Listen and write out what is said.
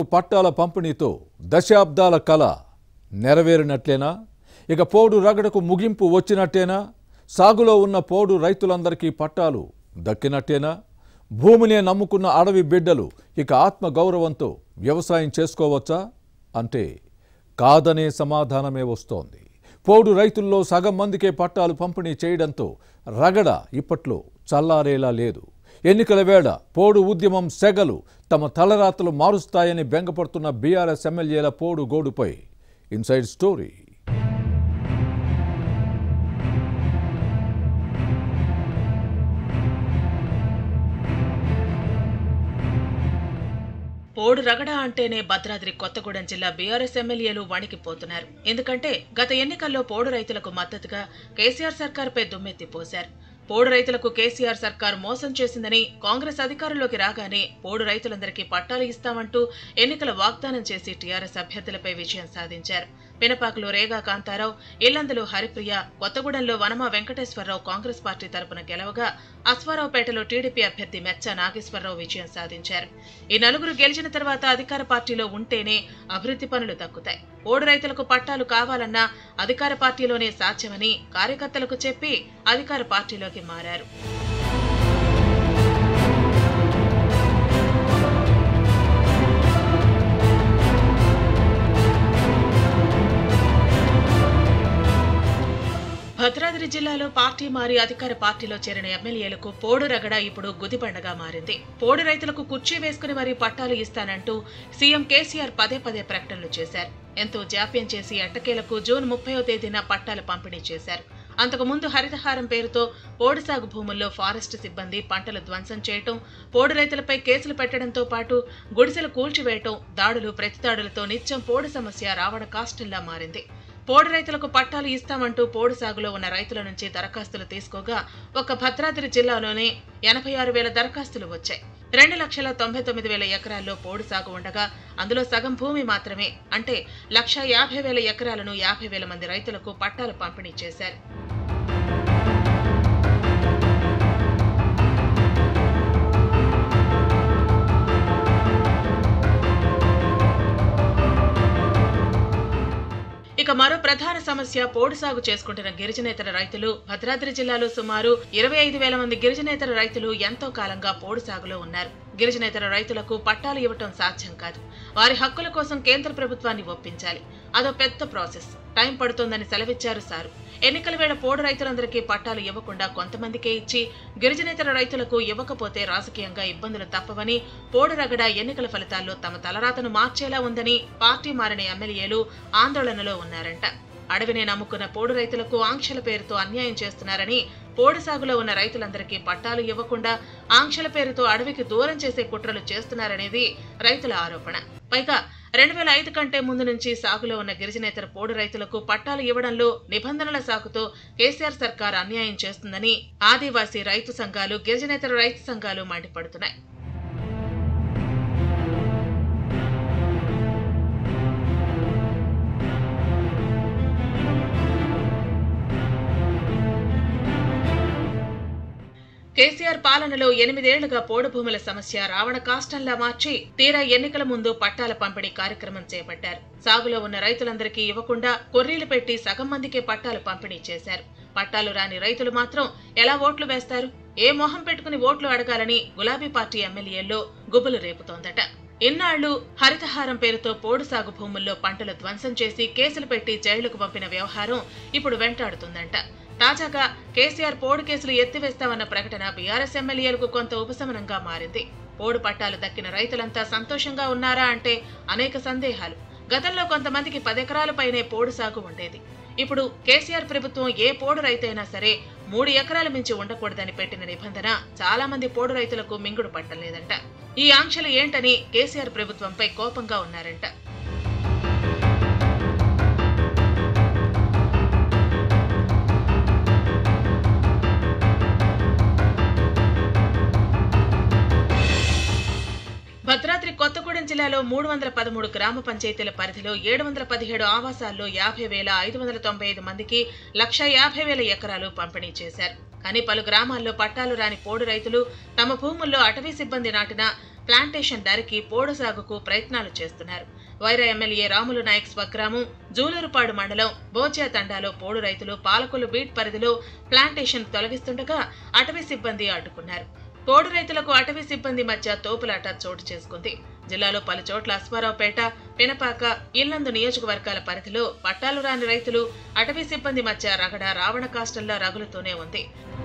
పట్టాల పంపిణీతో దశాబ్దాల కళ నెరవేరినట్లేనా? ఇక పోడు రగడకు ముగింపు వచ్చినట్టేనా? సాగులో ఉన్న పోడు రైతులందరికీ పట్టాలు దక్కినట్టేనా? భూమినే నమ్ముకున్న అడవి బిడ్డలు ఇక ఆత్మగౌరవంతో వ్యవసాయం చేసుకోవచ్చా అంటే కాదనే సమాధానమే వస్తోంది. పోడు రైతుల్లో సగం మందికే పట్టాలు పంపిణీ చేయడంతో రగడ ఇప్పట్లో చల్లారేలా లేదు. ఎన్నికల వేళ పోడు ఉద్యమం సెగలు తమ తలరాతలు మారుస్తాయని బెంగపడుతున్న బీఆర్ఎస్ ఎమ్మెల్యేల పోడు గోడుపై ఇన్సైడ్ స్టోరీ. పోడు రగడ అంటేనే భద్రాద్రి కొత్తగూడెం జిల్లా బీఆర్ఎస్ ఎమ్మెల్యేలు వణికిపోతున్నారు. ఎందుకంటే గత ఎన్నికల్లో పోడు రైతులకు మద్దతుగా కేసీఆర్ సర్కారుపై దుమ్మెత్తిపోశారు. పోడు రైతులకు కేసీఆర్ సర్కారు మోసం చేసిందని కాంగ్రెస్ అధికారంలోకి రాగానే పోడు రైతులందరికీ పట్టాలు ఇస్తామంటూ ఎన్నికల వాగ్దానం చేసి టీఆర్ఎస్ అభ్యర్థులపై విజయం సాధించారు. పినపాకలో రేగా కాంతారావు, ఇల్లందులో హరిప్రియ, కొత్తగూడెంలో వనమా వెంకటేశ్వరరావు కాంగ్రెస్ పార్టీ తరపున గెలవగా అశ్వారావుపేటలో టీడీపీ అభ్యర్థి మెచ్చ నాగేశ్వరరావు విజయం సాధించారు. ఈ నలుగురు గెలిచిన తర్వాత అధికార పార్టీలో ఉంటేనే అభివృద్ధి పనులు దక్కుతాయి. పోడు రైతులకు పట్టాలు కావాలన్నా అధికార పార్టీలోనే సాధ్యమని కార్యకర్తలకు చెప్పి అధికార పార్టీలోకి మారారు. భద్రాద్రి జిల్లాలో పార్టీ మారి అధికార పార్టీలో చేరిన ఎమ్మెల్యేలకు పోడు రగడ ఇప్పుడు గుదిబండగా మారింది. పోడు రైతులకు కుర్చీ వేసుకుని మరీ పట్టాలు ఇస్తానంటూ సీఎం కేసీఆర్ పదే పదే ప్రకటనలు చేశారు. ఎంతో జాప్యం చేసి ఎట్టకేలకు జూన్ 30వ తేదీన పట్టాలు పంపిణీ చేశారు. అంతకుముందు హరితహారం పేరుతో పోడు సాగు భూముల్లో ఫారెస్ట్ సిబ్బంది పంటలు ధ్వంసం చేయటం, పోడు రైతులపై కేసులు పెట్టడంతో పాటు గుడిసెలు కూల్చివేయటం, దాడులు ప్రతిదాడులతో నిత్యం పోడు సమస్య రావణ కాష్టంలా మారింది. పోడు రైతులకు పట్టాలు ఇస్తామంటూ పోడు సాగులో ఉన్న రైతుల నుంచి దరఖాస్తులు తీసుకోగా ఒక్క భద్రాద్రి జిల్లాలోనే 86,000 దరఖాస్తులు వచ్చాయి. 2,99,000 ఎకరాల్లో పోడు సాగు ఉండగా అందులో సగం భూమి మాత్రమే అంటే 1,50,000 ఎకరాలను 50,000 మంది రైతులకు పట్టాలు పంపిణీ చేశారు. ఇక మరో ప్రధాన సమస్య పోడు సాగు చేసుకుంటున్న గిరిజనేతర రైతులు. భద్రాద్రి జిల్లాలో సుమారు 25,000 మంది గిరిజనేతర రైతులు ఎంతో కాలంగా పోడు సాగులో ఉన్నారు. గిరిజనేతర రైతులకు పట్టాలు ఇవ్వటం సాధ్యం కాదు. వారి హక్కుల కోసం కేంద్ర ప్రభుత్వాన్ని ఒప్పించాలి. అదో పెద్ద ప్రాసెస్, టైం పడుతోందని సెలవిచ్చారు సారు. ఎన్నికల వేళ పోడు రైతులందరికీ పట్టాలు ఇవ్వకుండా కొంతమందికే ఇచ్చి గిరిజనేతర రైతులకు ఇవ్వకపోతే రాజకీయంగా ఇబ్బందులు తప్పవని, పోడు రగడ ఎన్నికల ఫలితాల్లో తమ తలరాతను మార్చేలా ఉందని పార్టీ మారిన ఎమ్మెల్యేలు ఆందోళనలో ఉన్నారంట. అడవినే నమ్ముకున్న పోడు రైతులకు ఆంక్షల పేరుతో అన్యాయం చేస్తున్నారని, పోడు సాగులో ఉన్న రైతులందరికీ పట్టాలు ఇవ్వకుండా ఆంక్షల పేరుతో అడవికి దూరం చేసే కుట్రలు చేస్తున్నారనేది రైతుల ఆరోపణ. పైగా 2005 కంటే ముందు నుంచి సాగులో ఉన్న గిరిజనేతర పోడు రైతులకు పట్టాలు ఇవ్వడంలో నిబంధనల సాకుతో కేసీఆర్ సర్కార్ అన్యాయం చేస్తుందని ఆదివాసీ రైతు సంఘాలు, గిరిజనేతర రైతు సంఘాలు మండిపడుతున్నాయి. కేసీఆర్ పాలనలో 8 ఏళ్లుగా పోడు భూముల సమస్య రావణ కాష్టంలా మార్చి తీరా ఎన్నికల ముందు పట్టాల పంపిణీ కార్యక్రమం చేపట్టారు. సాగులో ఉన్న రైతులందరికీ ఇవ్వకుండా కొర్రీలు పెట్టి సగం మందికే పట్టాలు పంపిణీ చేశారు. పట్టాలు రాని రైతులు మాత్రం ఎలా ఓట్లు వేస్తారు? ఏ మొహం పెట్టుకుని ఓట్లు అడగాలని గులాబీ పార్టీ ఎమ్మెల్యేల్లో గుబులు రేపుతోందట. ఇన్నాళ్లు హరితహారం పేరుతో పోడు సాగు భూముల్లో పంటలు ధ్వంసం చేసి కేసులు పెట్టి జైలుకు పంపిన వ్యవహారం ఇప్పుడు వెంటాడుతుందంట. తాజాగా కేసీఆర్ పోడు కేసులు ఎత్తివేస్తామన్న ప్రకటన బీఆర్ఎస్ ఎమ్మెల్యేలకు కొంత ఉపశమనంగా మారింది. పోడు పట్టాలు దక్కిన రైతులంతా సంతోషంగా ఉన్నారా అంటే అనేక సందేహాలు. గతంలో కొంతమందికి 10 ఎకరాల పైనే పోడు సాగు ఉండేది. ఇప్పుడు కేసీఆర్ ప్రభుత్వం ఏ పోడు రైతైనా సరే 3 ఎకరాల మించి ఉండకూడదని పెట్టిన నిబంధన చాలా మంది పోడు రైతులకు మింగుడు పట్టలేదంట. ఈ ఆంక్షలు ఏంటని కేసీఆర్ ప్రభుత్వంపై కోపంగా ఉన్నారంట. భద్రాద్రి కొత్తగూడెం జిల్లాలో 313 గ్రామ పంచాయతీల పరిధిలో 717 ఆవాసాల్లో 50,595 మందికి 1,50,000 ఎకరాలు పంపిణీ చేశారు. కానీ పలు గ్రామాల్లో పట్టాలు రాని పోడు రైతులు తమ భూముల్లో అటవీ సిబ్బంది నాటిన ప్లాంటేషన్ నరికి పోడు సాగుకు ప్రయత్నాలు చేస్తున్నారు. వైరా ఎమ్మెల్యే రాములు నాయక్ స్వగ్రామం జూలూరుపాడు మండలం బోచా తండాలో పోడు రైతులు పాలకొల్లు బీట్ పరిధిలో ప్లాంటేషన్ తొలగిస్తుండగా అటవీ సిబ్బంది అడ్డుకున్నారు. పోడు రైతులకు అటవీ సిబ్బంది మధ్య తోపులాట చోటు చేసుకుంది. జిల్లాలో పలు చోట్ల అశ్వారావుపేట, పినపాక, ఇల్లందు నియోజకవర్గాల పరిధిలో పట్టాలు రాని రైతులు, అటవీ సిబ్బంది మధ్య రగడ రావణ కాష్టంలా రగులుతూనే ఉంది.